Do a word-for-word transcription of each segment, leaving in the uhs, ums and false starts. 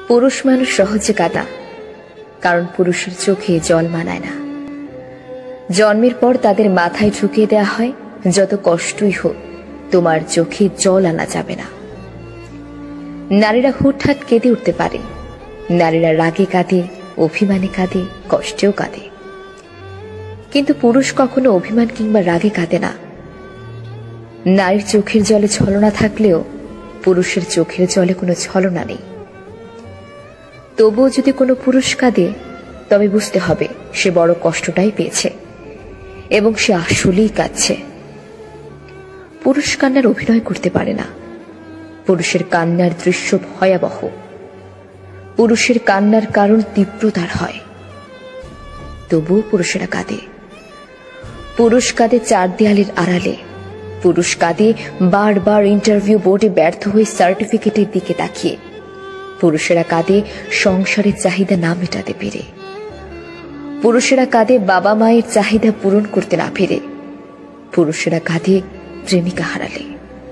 পুরুষ মানুষ সহজে কাঁদা, কারণ পুরুষের চোখে জল মানায় না। জন্মের পর তাদের মাথায় ঢুকিয়ে দেয়া হয়, যত কষ্টই হোক তোমার চোখে জল আনা যাবে না। নারীরা হুটহাট কেঁদে উঠতে পারে, নারীরা রাগে কাঁদে, অভিমানে কাঁদে, কষ্টেও কাঁদে, কিন্তু পুরুষ কখনো অভিমান কিংবা রাগে কাঁদে না। নারীর চোখের জলে ছলনা থাকলেও পুরুষের চোখের জলে কোনো ছলনা নেই। তবুও যদি কোনো পুরুষ কাঁদে, তবে বুঝতে হবে সে বড় কষ্টটাই পেয়েছে এবং সে আসলেই কাঁদছে। পুরুষ কান্নার অভিনয় করতে পারে না। পুরুষের কান্নার দৃশ্য ভয়াবহ। পুরুষের কান্নার কারণ তীব্রতার হয়, তবুও পুরুষেরা কাঁদে। পুরুষ কাঁদে চার দেয়ালের আড়ালে। পুরুষ কাঁদে বারবার ইন্টারভিউ বোর্ডে ব্যর্থ হয়ে সার্টিফিকেটের দিকে তাকিয়ে। পুরুষেরা কাঁদে সংসারের চাহিদা না মেটাতে পেরে। পুরুষেরা কাঁদে বাবা মায়ের চাহিদা পূরণ করতে না পেরে। পুরুষেরা কাঁদে প্রেমিকা হারালে।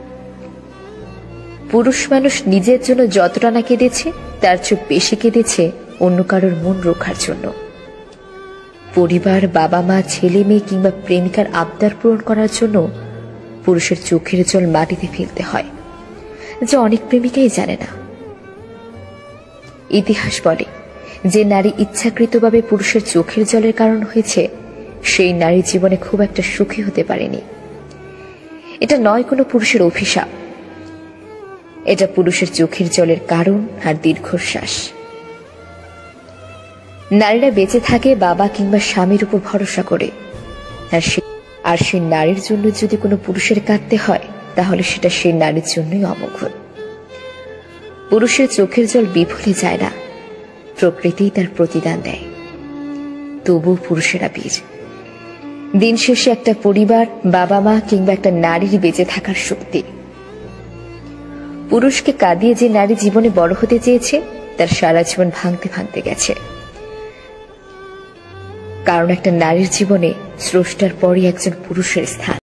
পুরুষ মানুষ নিজের জন্য যতটা না কেঁদেছে, তার চেয়ে বেশি কেঁদেছে অন্য কারোর মন রক্ষার জন্য। পরিবার, বাবা মা, ছেলে মেয়ে কিংবা প্রেমিকার আবদার পূরণ করার জন্য পুরুষের চোখের জল মাটিতে ফেলতে হয়, যা অনেক প্রেমিকাই জানে না। ইতিহাস বলে, যে নারী ইচ্ছাকৃতভাবে পুরুষের চোখের জলের কারণ হয়েছে, সেই নারী জীবনে খুব একটা সুখী হতে পারেনি। এটা নয় কোনো পুরুষের অভিশাপ, এটা পুরুষের চোখের জলের কারণ আর দীর্ঘশ্বাস। নারীরা বেঁচে থাকে বাবা কিংবা স্বামীর উপর ভরসা করে, আর সে আর সেই নারীর জন্য যদি কোনো পুরুষের কাঁদতে হয়, তাহলে সেটা সেই নারীর জন্যই অমঙ্গল। পুরুষের চোখের জল বিফলে যায় না, প্রকৃতিই তার প্রতিদান দেয়। তবু পুরুষেরা বীর। দিন শেষে একটা পরিবার, বাবা মা কিংবা একটা নারীর বেঁচে থাকার শক্তি। পুরুষকে কাঁদিয়ে যে নারী জীবনে বড় হতে চেয়েছে, তার সারা জীবন ভাঙতে ভাঙতে গেছে। কারণ একটা নারীর জীবনে স্রষ্টার পরই একজন পুরুষের স্থান।